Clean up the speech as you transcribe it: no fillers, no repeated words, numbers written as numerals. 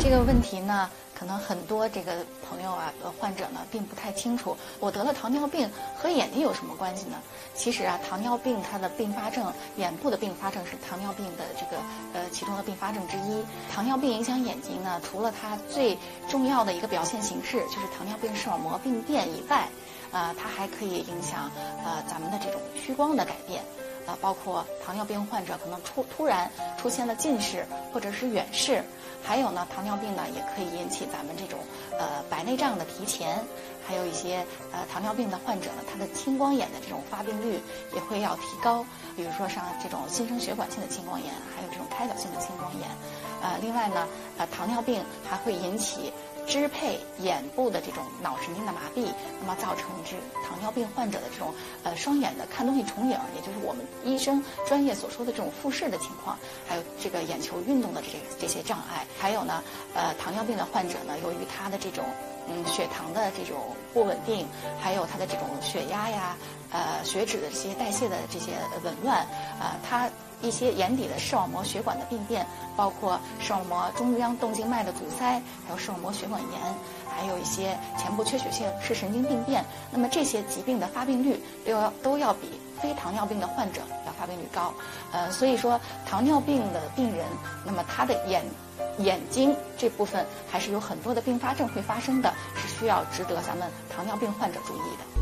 这个问题呢，可能很多这个朋友啊，患者呢并不太清楚，我得了糖尿病和眼睛有什么关系呢？其实啊，糖尿病它的并发症，眼部的并发症是糖尿病的这个其中的并发症之一。糖尿病影响眼睛呢，除了它最重要的一个表现形式就是糖尿病视网膜病变以外，它还可以影响咱们的这种屈光的改变。包括糖尿病患者可能突然出现了近视或者是远视，还有呢，糖尿病呢也可以引起咱们这种白内障的提前，还有一些糖尿病的患者呢，他的青光眼的这种发病率也会要提高，比如说像这种新生血管性的青光眼，还有这种开角性的青光眼。另外呢，糖尿病还会引起支配眼部的这种脑神经的麻痹，那么造成糖尿病患者的这种双眼的看东西重影，也就是我们医生专业所说的这种复视的情况，还有这个眼球运动的这些障碍。还有呢，糖尿病的患者呢，由于他的这种血糖的这种不稳定，还有他的这种血压呀、血脂的这些代谢的这些紊乱，他一些眼底的视网膜血管的病变，包括视网膜中央动静脉的阻塞，还有视网膜血管炎，还有一些前部缺血性视神经病变。那么这些疾病的发病率都要比非糖尿病的患者要发病率高。所以说糖尿病的病人，那么他的眼睛这部分还是有很多的并发症会发生的，是需要值得咱们糖尿病患者注意的。